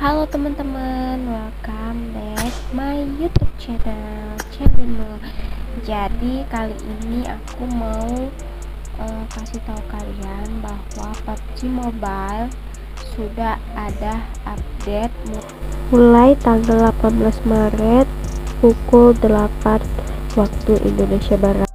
Halo teman-teman, welcome back my YouTube channel Celinur. Jadi kali ini aku mau kasih tahu kalian bahwa PUBG Mobile sudah ada update mulai tanggal 18 Maret pukul 8 waktu Indonesia Barat.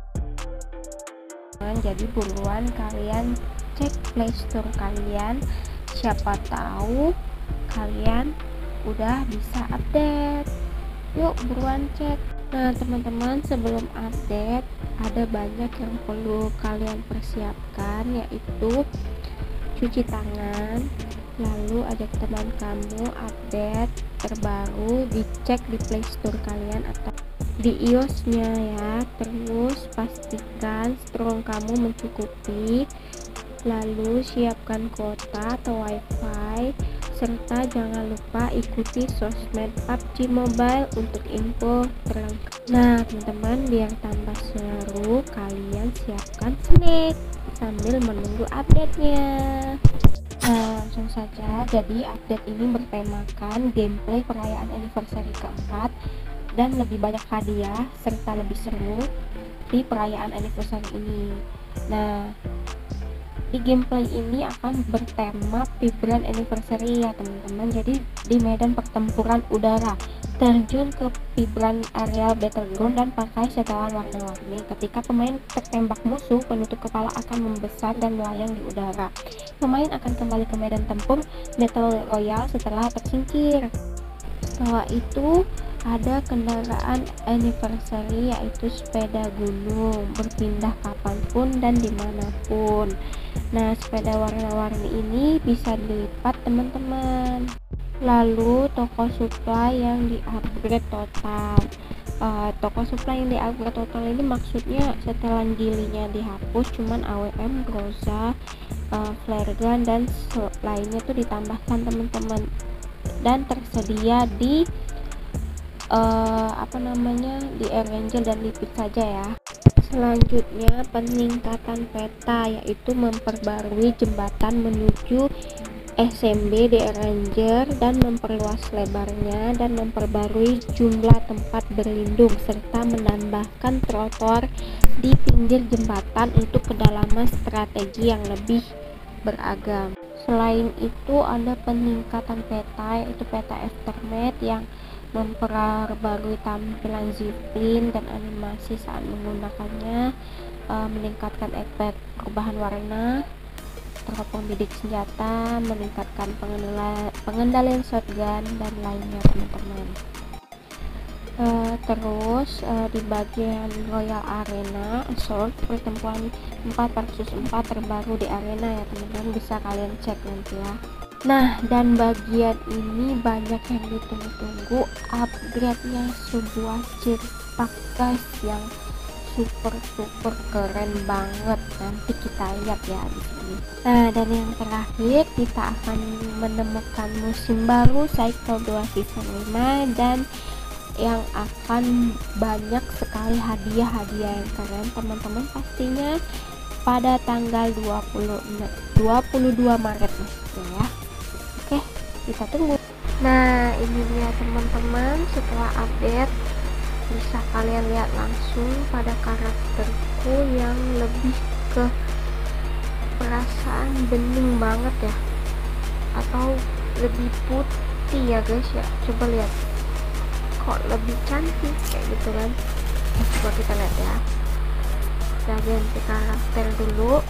Jadi buruan kalian cek Playstore kalian, siapa tahu kalian udah bisa update. Yuk buruan cek. Nah teman-teman, sebelum update ada banyak yang perlu kalian persiapkan, yaitu cuci tangan, lalu ajak teman kamu update terbaru, dicek di Playstore kalian atau di iOS-nya ya. Terus pastikan strong kamu mencukupi, lalu siapkan kuota atau wifi, serta jangan lupa ikuti sosmed PUBG Mobile untuk info terlengkap. Nah teman-teman, biar tambah seru, kalian siapkan snack sambil menunggu update-nya. Nah langsung saja, jadi update ini bertemakan gameplay perayaan anniversary keempat dan lebih banyak hadiah serta lebih seru di perayaan anniversary ini. Nah di gameplay ini akan bertema Vibrant Anniversary ya teman-teman. Jadi di medan pertempuran udara, terjun ke Vibrant Aerial Battleground dan pakai setelan warna-warni. Ketika pemain tertembak musuh, penutup kepala akan membesar dan melayang di udara. Pemain akan kembali ke medan tempur Battle Royale setelah tersingkir. Setelah itu ada kendaraan anniversary, yaitu sepeda gunung, berpindah kapanpun dan dimanapun. Nah sepeda warna-warni ini bisa dilipat teman-teman. Lalu toko supply yang di upgrade total. Toko supply yang di upgrade total ini maksudnya setelan gilinya dihapus, cuman AWM, Groza, flare gun dan lainnya tuh ditambahkan teman-teman, dan tersedia di di Erangel dan Lipit saja ya. Selanjutnya peningkatan peta, yaitu memperbarui jembatan menuju SMB di Ranger dan memperluas lebarnya, dan memperbarui jumlah tempat berlindung, serta menambahkan trotoar di pinggir jembatan untuk kedalaman strategi yang lebih beragam. Selain itu ada peningkatan peta, yaitu peta Aftermath yang memperbarui tampilan zipline dan animasi saat menggunakannya, meningkatkan efek perubahan warna, teropong bidik senjata, meningkatkan pengendalian shotgun dan lainnya teman-teman. Terus di bagian Royal Arena Assault, pertempuran 4 versus 4 terbaru di arena ya teman-teman, bisa kalian cek nanti ya. Nah dan bagian ini banyak yang ditunggu-tunggu, upgrade-nya sebuah jetpack guys yang super keren banget, nanti kita lihat ya di sini. Nah dan yang terakhir kita akan menemukan musim baru Cycle 2 Season 5, dan yang akan banyak sekali hadiah-hadiah yang keren teman-teman, pastinya pada tanggal 22 Maret maksudnya ya. Oke, kita tunggu. Nah ini dia teman-teman, setelah update bisa kalian lihat langsung pada karakterku yang lebih ke perasaan bening banget ya, atau lebih putih ya guys ya. Coba lihat, kok lebih cantik kayak gitu kan. Coba kita lihat ya. Kita ganti karakter dulu.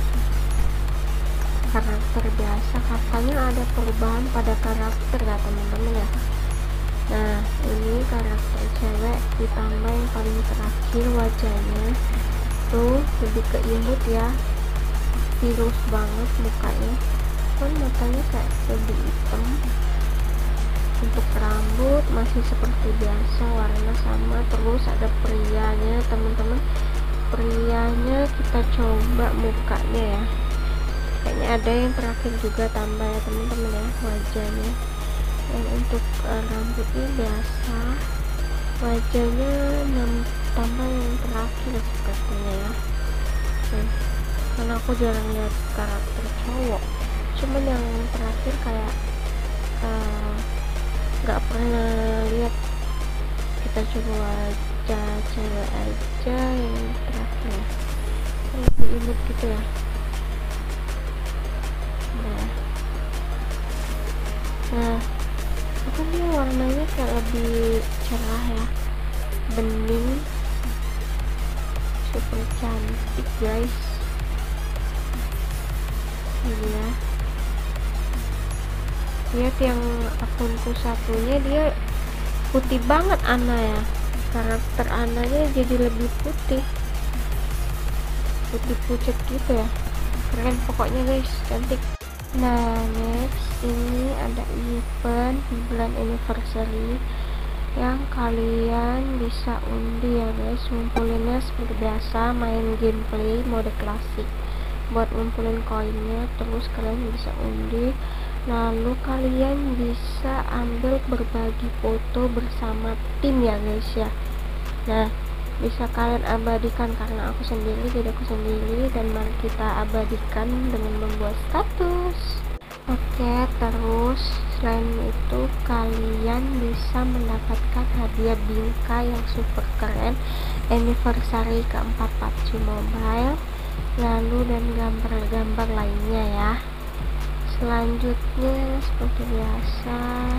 Karakter biasa, katanya ada perubahan pada karakter ya teman-teman ya. Nah ini karakter cewek, ditambah yang paling terakhir wajahnya tuh lebih ke imut ya, tirus banget mukanya, kan matanya kayak lebih hitam. Untuk rambut masih seperti biasa, warna sama. Terus ada prianya teman-teman, prianya kita coba mukanya ya, kayaknya ada yang terakhir juga tambah ya teman-teman ya wajahnya. Dan untuk rambutnya biasa, wajahnya tambah yang terakhir sepertinya ya. Karena aku jarang lihat karakter cowok, cuman yang terakhir kayak nggak pernah lihat. Kita coba aja cewek aja yang terakhir ya, lebih imut gitu ya. Nah kan dia warnanya kayak lebih cerah ya, bening, super cantik guys. Ini ya, lihat yang akunku satunya, dia putih banget Ana ya, karakter Ananya jadi lebih putih pucet gitu ya, keren pokoknya guys, cantik. Nah next ini ada event bulan anniversary yang kalian bisa undi ya guys. Ngumpulinnya seperti biasa, main gameplay mode klasik buat ngumpulin koinnya, terus kalian bisa undi, lalu kalian bisa ambil berbagi foto bersama tim ya guys ya. Nah bisa kalian abadikan, karena aku sendiri, jadi aku sendiri, dan mari kita abadikan dengan membuat status. Oke, terus selain itu kalian bisa mendapatkan hadiah bingkai yang super keren anniversary keempat PUBG Mobile, lalu dan gambar-gambar lainnya ya. Selanjutnya seperti biasa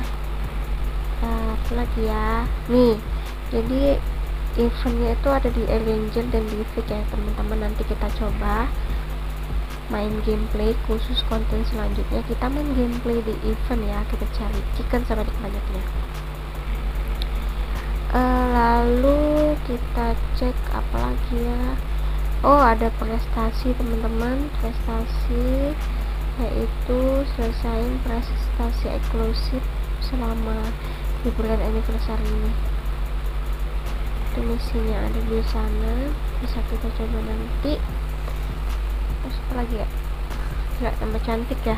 apa lagi ya, nih jadi eventnya itu ada di Erangel dan di Epic ya teman-teman. Nanti kita coba main gameplay khusus konten selanjutnya, kita main gameplay di event ya, kita cari chicken sama banyaknya. Lalu kita cek apa lagi ya, oh ada prestasi teman-teman, prestasi yaitu selesain prestasi eksklusif selama di bulan anniversary ini. Itu misinya ada di sana, bisa kita coba nanti. Terus apa lagi ya, nggak tambah cantik ya.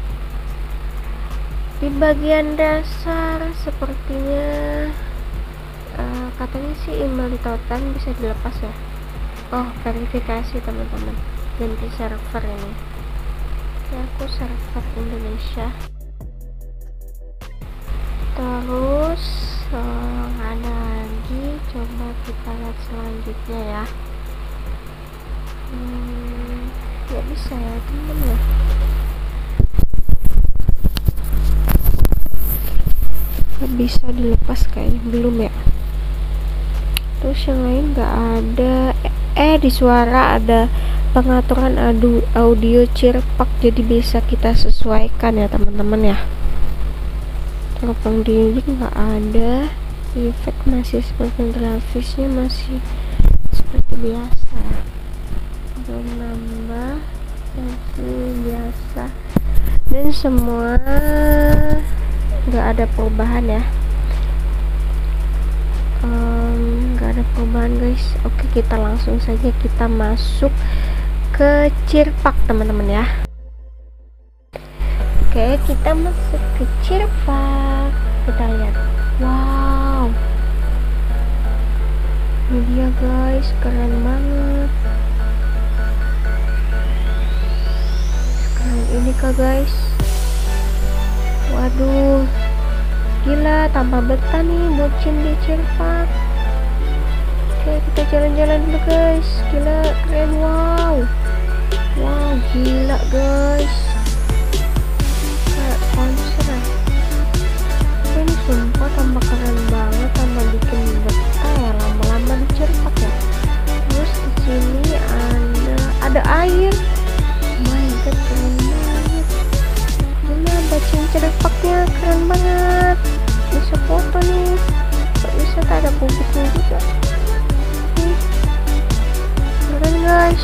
Di bagian dasar sepertinya katanya sih email tautan bisa dilepas ya. Oh verifikasi teman-teman, ganti server ini ya, aku server Indonesia. Terus ada lagi, coba kita lihat selanjutnya ya. Ya bisa ya temen-temen ya, gak bisa dilepas kayaknya, belum ya. Terus yang lain gak ada. Di suara ada pengaturan audio cirpak, jadi bisa kita sesuaikan ya teman-teman ya. Telepon dinding nggak ada, efek masih seperti grafisnya masih seperti biasa, belum nambah, masih biasa, dan semua nggak ada perubahan ya, nggak ada perubahan guys. Oke, kita langsung saja kita masuk ke cirpak teman-teman ya. Oke, kita masuk ke cirpak, kita lihat. Wow, ini dia guys, keren banget. Keren ini kah guys, waduh gila, tambah betah nih bocin di cirpak. Oke, kita jalan-jalan dulu guys, gila keren. Wow gila guys, konser ya. Ini sumpah tambah keren banget, tambah bikin betah ya lama-lama di cirpak ya. Terus di sini ada air, my god keren banget. Gila, bacaan cirpaknya keren banget, bisa foto nih, bisa ada publiknya juga. Keren guys.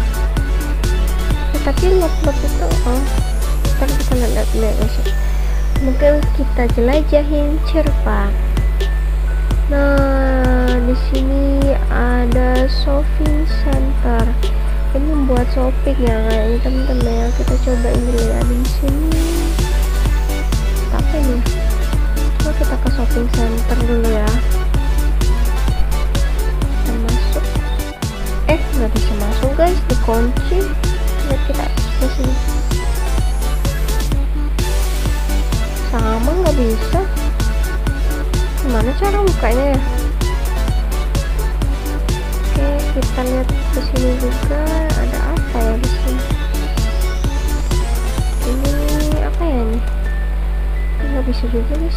Tapi laptop itu ntar kita lihat guys. Mungkin kita jelajahin cirpak. Nah di sini ada shopping center, ini buat shopping ya kayaknya teman-teman ya. Kita coba ini ya di sini apa ini, coba kita ke shopping center dulu ya. Kita masuk, nggak bisa masuk guys, dikunci. Kita ke sini sama, nggak bisa. gimana cara bukanya ya? Oke, kita lihat ke sini juga ada apa ya di sini. Ini apa ya ini? Nggak bisa juga guys.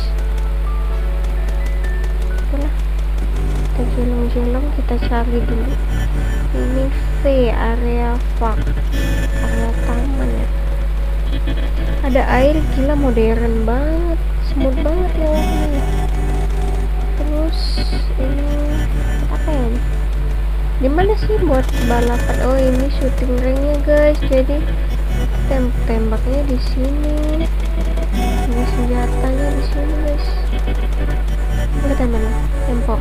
Oke lah, kita jelong-jelong, kita cari dulu. Ini V, area park, area taman ya. Ada air, gila modern banget, smooth banget lewatnya. Terus ini apa ya ini? Gimana sih buat balapan? Oh, ini shooting ringnya guys. Jadi tembaknya di sini. Ini senjatanya di sini guys. Lihat mana? Tempor.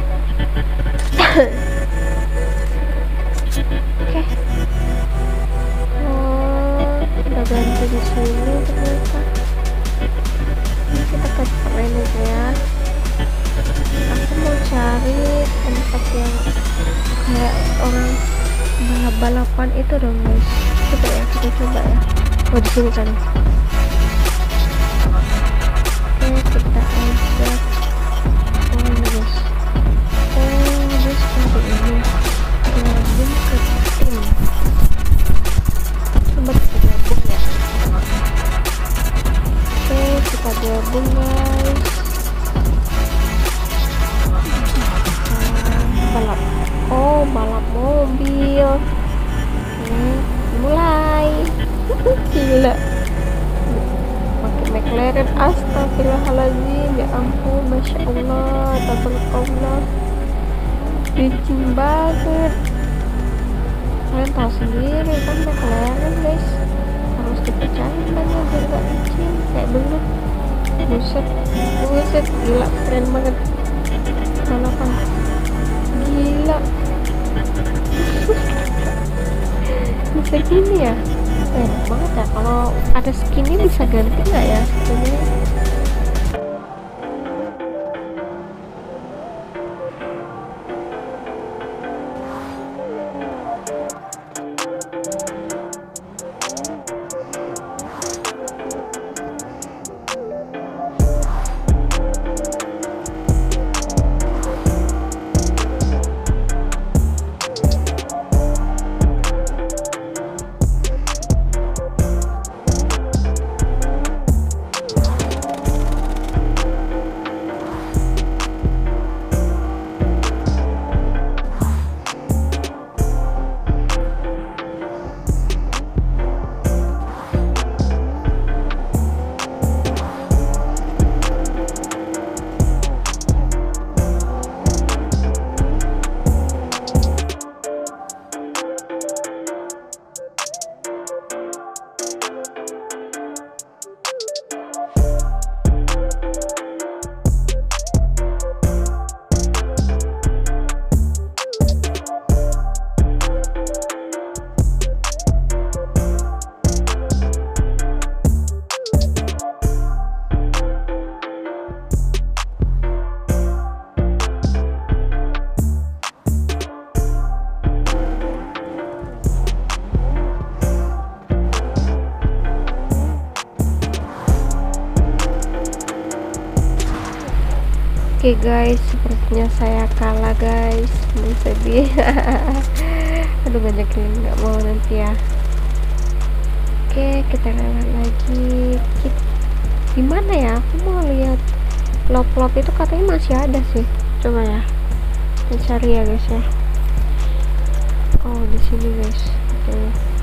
Oke. Oh, udah ganti di sini ternyata. Ini kita ke keren aja ya. Aku mau cari tempat yang kayak orang balap-balapan itu dong guys. Coba ya, kita coba ya. Oh, di sini kan. Oke, kita ajak. Oh, ini guys. Oh, guys, seperti ini. Gabung ke tim. Coba kita gabung ya. Oke, kita gabung guys. Balap. Oh, balap mobil. Oke, mulai. Gila. Pakai McLaren, astagfirullahaladzim, ya ampun, masya Allah, tabarakallah, licin banget. Kalian tahu sendiri kan McLaren guys, harus dipecahin bannya biar gak licin kayak dulu. Buset, buset, gila, keren banget balapan, gila. Bisa gini ya, enak banget ya. Kalau ada skinnya bisa ganti nggak ya skinnya? Oke guys, sepertinya saya kalah guys, sedih. Aduh, banyak yang nggak mau nanti ya. Oke, kita lihat lagi. Gimana ya? Aku mau lihat lop-lop itu, katanya masih ada sih. Coba ya, kita cari ya guys ya. Oh, di sini guys. Oke.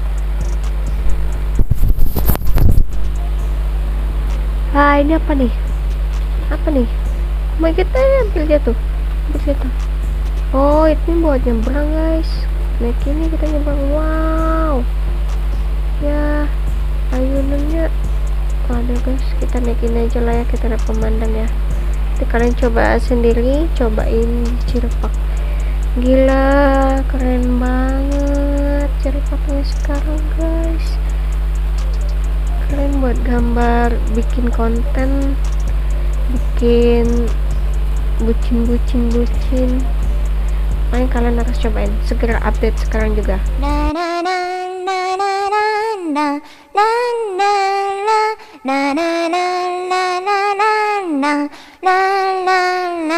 Ah, ini apa nih? Apa nih? Mari kita ambil dia tuh, ambil situ. Oh, ini buat nyebrang guys. Naik ini kita nyebrang. Wow ya, ayunannya ada guys. Kita naikin aja lah ya, kita lihat pemandan ya. Nanti kalian coba sendiri, cobain Cirepok. Gila, keren banget Cirepoknya sekarang guys. Keren buat gambar, bikin konten, bikin bucin. Makanya kalian harus cobain, segera update sekarang juga. Nang nang